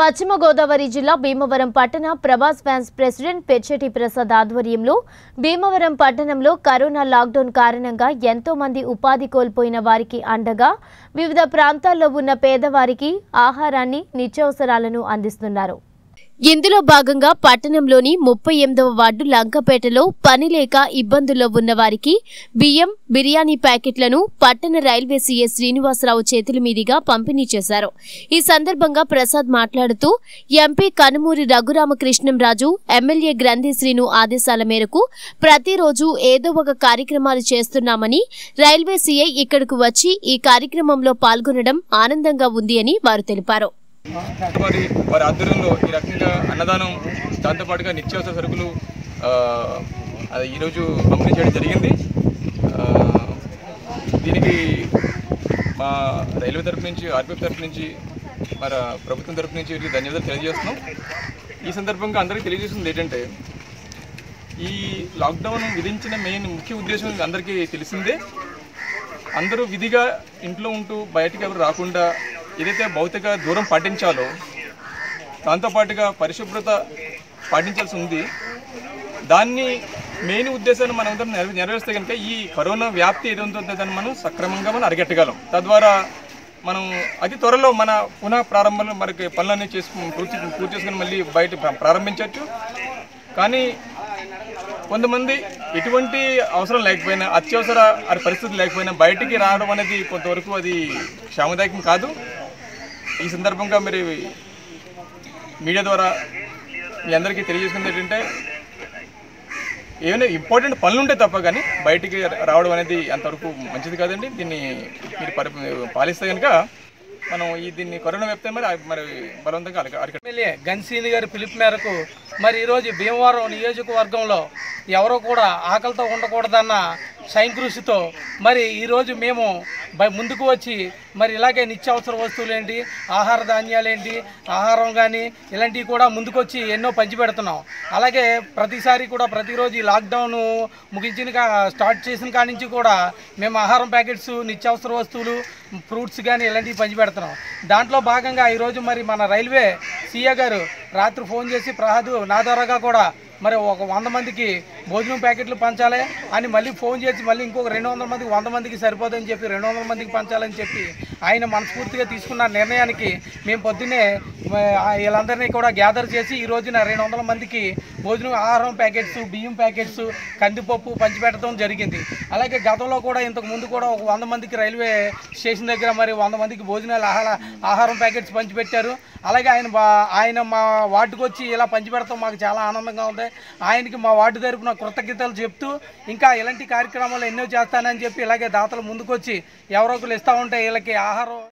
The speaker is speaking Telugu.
పశ్చిమ గోదావరి జిల్లా భీమవరం పట్టణ ప్రభాస్ ఫ్యాన్స్ ప్రెసిడెంట్ పెచ్చెటి ప్రసాద్ ఆధ్వర్యంలో భీమవరం పట్టణంలో కరోనా లాక్డౌన్ కారణంగా ఎంతో మంది ఉపాధి కోల్పోయిన వారికి అండగా వివిధ ప్రాంతాల్లో ఉన్న పేదవారికి ఆహారాన్ని నిత్యావసరాలను అందిస్తున్నారు। ఇందులో భాగంగా పట్టణంలోని 38వ వార్డు లంకపేటలో పని లేక ఇబ్బందుల్లో ఉన్న వారికి బియ్యం బిర్యానీ ప్యాకెట్లను పట్టణ రైల్వే సీఏ శ్రీనివాసరావు చేతుల మీదుగా పంపిణీ చేశారు। ఈ సందర్భంగా ప్రసాద్ మాట్లాడుతూ ఎంపీ కనుమూరి రఘురామకృష్ణంరాజు ఎమ్మెల్యే గ్రంథి శ్రీను ఆదేశాల మేరకు ప్రతిరోజు ఏదో ఒక కార్యక్రమాలు చేస్తున్నామని రైల్వే సీఐ ఇక్కడకు వచ్చి ఈ కార్యక్రమంలో పాల్గొనడం ఆనందంగా ఉంది అని వారు తెలిపారు। వారి ఆధ్వర్యంలో ఈ రకంగా అన్నదానం దాంతోపాటుగా నిత్యావసర సరుకులు ఈరోజు పంపిణీ చేయడం జరిగింది। దీనికి మా రైల్వే తరఫు నుంచి ఆర్పీఎఫ్ తరఫు నుంచి మన ప్రభుత్వం తరఫు నుంచి ధన్యవాదాలు తెలియజేస్తున్నాం। ఈ సందర్భంగా అందరికీ తెలియజేస్తుంది ఏంటంటే ఈ లాక్డౌన్ విధించిన ముఖ్య ఉద్దేశం అందరికీ తెలిసిందే। అందరూ విధిగా ఇంట్లో ఉంటూ బయటికి ఎవరు రాకుండా ఏదైతే భౌతిక దూరం పాటించాలో దాంతోపాటుగా పరిశుభ్రత పాటించాల్సి ఉంది। దాన్ని మెయిన్ ఉద్దేశాన్ని మనం అందరం నెరవేర్స్తే కనుక ఈ కరోనా వ్యాప్తి ఏదైతుందో దాన్ని మనం సక్రమంగా మనం అరికట్టగలం। తద్వారా మనం అతి త్వరలో మన పునః ప్రారంభంలో మనకి పనులన్నీ పూర్తి చేసుకుని మళ్ళీ బయట ప్రారంభించవచ్చు। కానీ కొంతమంది ఎటువంటి అవసరం లేకపోయినా అత్యవసర పరిస్థితులు లేకపోయినా బయటికి రావడం అనేది కొంతవరకు అది క్షేమదాయకం కాదు। ఈ సందర్భంగా మరి మీడియా ద్వారా మీ అందరికీ తెలియజేసుకుంది ఏంటంటే ఏమైనా ఇంపార్టెంట్ పనులు ఉంటే తప్ప కానీ బయటికి రావడం అనేది అంతవరకు మంచిది కాదండి। దీన్ని మీరు పాలిస్తే కనుక మనం దీన్ని కరోనా వ్యాప్తి మరి బలవంతంగా ఎమ్మెల్యే గన్సీని గారి పిలుపు మేరకు మరి ఈరోజు భీమవరం నియోజకవర్గంలో ఎవరో కూడా ఆకలితో ఉండకూడదన్న సంకృషితో మరి ఈరోజు మేము ముందుకు వచ్చి మరి ఇలాగే నిత్యావసర వస్తువులు ఏంటి ఆహార ధాన్యాలు ఏంటి ఆహారం కానీ ఇలాంటివి కూడా ముందుకొచ్చి ఎన్నో పంచిపెడుతున్నాం। అలాగే ప్రతిసారి కూడా ప్రతిరోజు ఈ లాక్డౌన్ స్టార్ట్ చేసిన కాడి నుంచి కూడా మేము ఆహారం ప్యాకెట్స్ నిత్యావసర వస్తువులు ఫ్రూట్స్ కానీ ఇలాంటివి పంచిపెడుతున్నాం। దాంట్లో భాగంగా ఈరోజు మరి మన రైల్వే సీఏ గారు రాత్రి ఫోన్ చేసి ప్రహాదు నా ద్వారాగా కూడా మరి ఒక 100 మందికి భోజనం ప్యాకెట్లు పంచాలి అని మళ్ళీ ఫోన్ చేసి మళ్ళీ ఇంకొక 200 మందికి 100 మందికి సరిపోదని చెప్పి 200 మందికి పంచాలని చెప్పి ఆయన మనస్ఫూర్తిగా తీసుకున్న నిర్ణయానికి మేము పొద్దున్నే వీళ్ళందరినీ కూడా గ్యాదర్ చేసి ఈ రోజున 200 మందికి భోజనం ఆహారం ప్యాకెట్స్ బియ్యం ప్యాకెట్స్ కందిపప్పు పంచిపెట్టడం జరిగింది। అలాగే గతంలో కూడా ఇంతకు ముందు కూడా ఒక 100 మందికి రైల్వే స్టేషన్ దగ్గర మరి 100 మందికి భోజనాలు ఆహారం ప్యాకెట్స్ పంచిపెట్టారు। అలాగే ఆయన మా వార్డుకు వచ్చి ఇలా పంచిపెడతాం మాకు చాలా ఆనందంగా ఉంది। ఆయనకి మా వార్డు తరపున కృతజ్ఞతలు చెప్తూ ఇంకా ఇలాంటి కార్యక్రమాలు ఎన్నో చేస్తానని చెప్పి ఇలాగే దాతలు ముందుకొచ్చి ఎవరో ఒకరు ఇస్తూ ఉంటే వీళ్ళకి ఆహారం